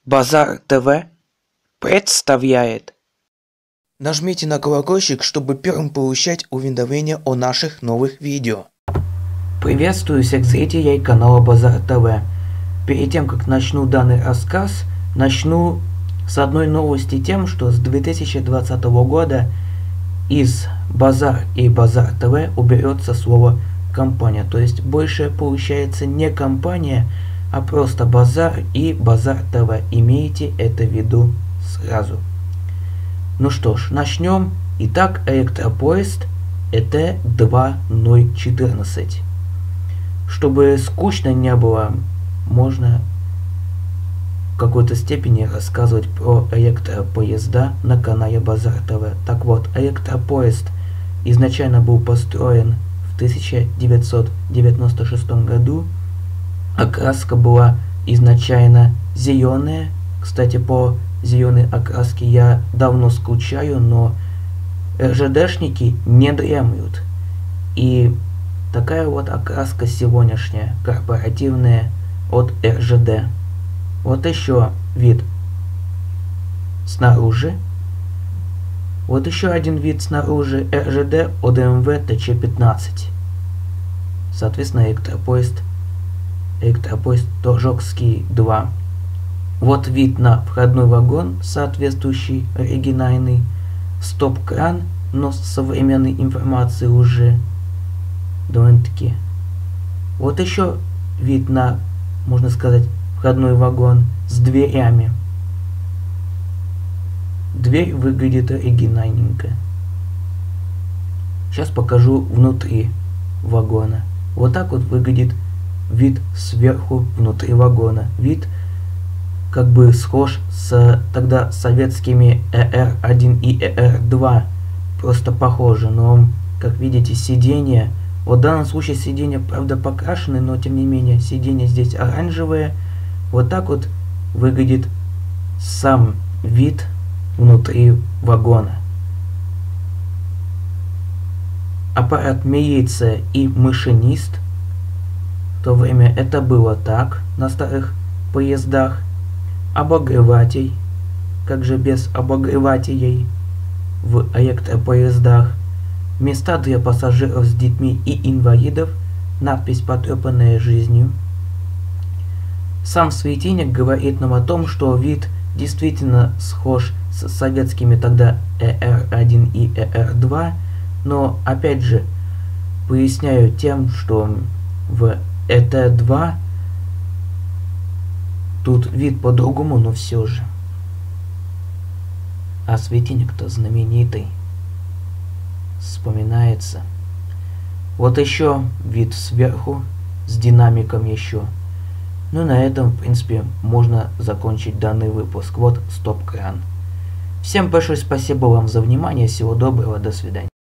Базар ТВ представляет. Нажмите на колокольчик, чтобы первым получать уведомления о наших новых видео. Приветствую всех зрителей канала Базар ТВ. Перед тем, как начну данный рассказ, начну с одной новости тем, что с 2020 года из Базар и Базар ТВ уберется слово компания. То есть больше получается не компания, а просто Базар и Базар ТВ. Имейте это в виду сразу. Ну что ж, начнем. Итак, электропоезд ЭТ-2014. Чтобы скучно не было, можно в какой-то степени рассказывать про электропоезда на канале Базар ТВ. Так вот, электропоезд изначально был построен в 1996 году. Окраска была изначально зеленая. Кстати, по зеленой окраске я давно скучаю, но РЖДшники не дремлют. И такая вот окраска сегодняшняя, корпоративная от РЖД. Вот еще вид снаружи. Вот еще один вид снаружи, РЖД ОДМВ ТЧ-15. Соответственно, электропоезд Торжокский 2. Вот вид на входной вагон, соответствующий, оригинальный. Стоп-кран, но с современной информацией уже довольно-таки. Вот еще вид на, можно сказать, входной вагон с дверями. Дверь выглядит оригинальненько. Сейчас покажу внутри вагона. Вот так вот выглядит вид сверху внутри вагона. Вид как бы схож с тогда советскими ЭР-1 и ЭР-2. Просто похожи, но, как видите, сиденья. Вот в данном случае сиденья, правда, покрашены, но тем не менее сиденья здесь оранжевые. Вот так вот выглядит сам вид внутри вагона. Аппарат милиция и машинист. В то время это было так на старых поездах. Обогреватель, как же без обогревателей в электропоездах. Места для пассажиров с детьми и инвалидов. Надпись «Потрепанная жизнью». Сам светильник говорит нам о том, что вид действительно схож с советскими тогда ЭР-1 и ЭР-2, но опять же поясняю тем, что в ЭТ-2 тут вид по-другому, но все же. А светильник-то знаменитый. Вспоминается. Вот еще вид сверху с динамиком еще. Ну, на этом, в принципе, можно закончить данный выпуск. Вот стоп-кран. Всем большое спасибо вам за внимание. Всего доброго. До свидания.